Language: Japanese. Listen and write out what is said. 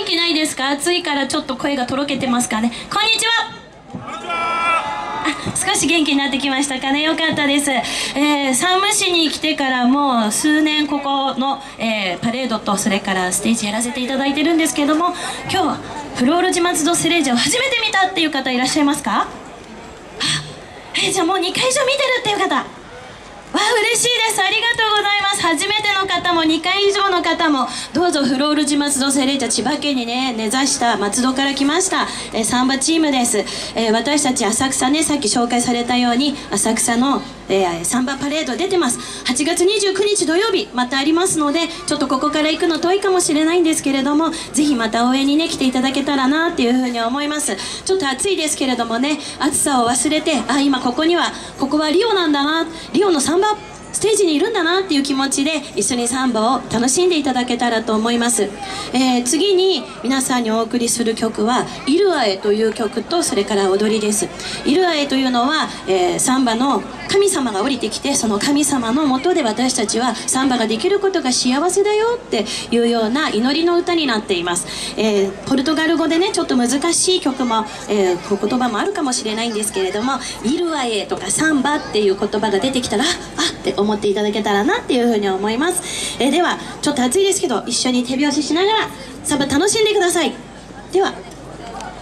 気ないですか？暑いからちょっと声がとろけてますかね。こんにちは。少し元気になってきましたかね。よかったです。山武市に来てからもう数年ここの、パレードとそれからステージやらせていただいてるんですけども、今日はフロール寺松戸セレージャを初めて見たっていう方いらっしゃいますか？じゃあもう2回以上見てるっていう方、わあ嬉しいです。ありがとうございます。初めての方も2回以上の方もどうぞ。フロール寺松戸セレージャ、千葉県にね根ざした松戸から来ました、サンバチームです。私たち浅草ね、さっき紹介されたように浅草の、サンバパレード出てます。8月29日土曜日またありますので、ちょっとここから行くの遠いかもしれないんですけれども、ぜひまた応援にね来ていただけたらなっていうふうに思います。ちょっと暑いですけれどもね、暑さを忘れて、今ここはリオなんだな、リオのサンバステージにいるんだなっていう気持ちで一緒にサンバを楽しんでいただけたらと思います。次に皆さんにお送りする曲は「イルアエ」という曲と、それから踊りです。イルアエというのは、サンバの神様が降りてきて、その神様の下で私たちはサンバができることが幸せだよっていうような祈りの歌になっています。ポルトガル語でねちょっと難しい曲も、言葉もあるかもしれないんですけれども、イルアエとかサンバっていう言葉が出てきたらって思っていただけたらなっていうふうに思います。ではちょっと暑いですけど一緒に手拍子しながらサンバ楽しんでください。では